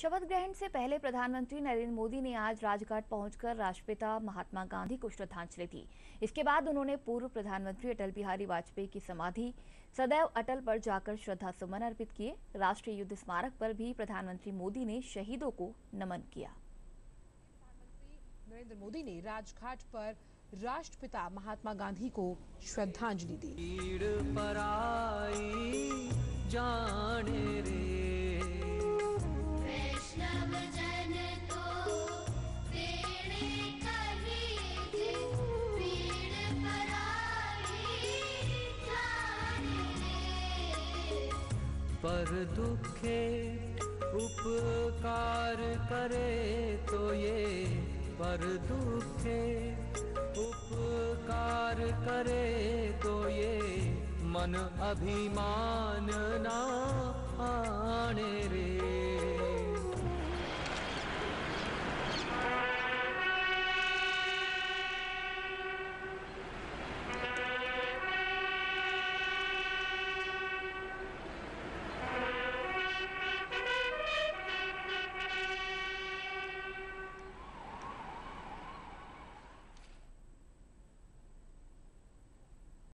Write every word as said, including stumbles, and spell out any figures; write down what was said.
शपथ ग्रहण से पहले प्रधानमंत्री नरेंद्र मोदी ने आज राजघाट पहुंचकर राष्ट्रपिता महात्मा गांधी को श्रद्धांजलि दी। इसके बाद उन्होंने पूर्व प्रधानमंत्री अटल बिहारी वाजपेयी की समाधि सदैव अटल पर जाकर श्रद्धा सुमन अर्पित किए। राष्ट्रीय युद्ध स्मारक पर भी प्रधानमंत्री मोदी ने शहीदों को नमन किया। प्रधानमंत्री नरेंद्र मोदी ने राजघाट पर राष्ट्रपिता महात्मा गांधी को श्रद्धांजलि दी। पर दुखे उपकार करे तो ये पर दुखे उपकार करे तो ये मन अभिमान ना आने रे।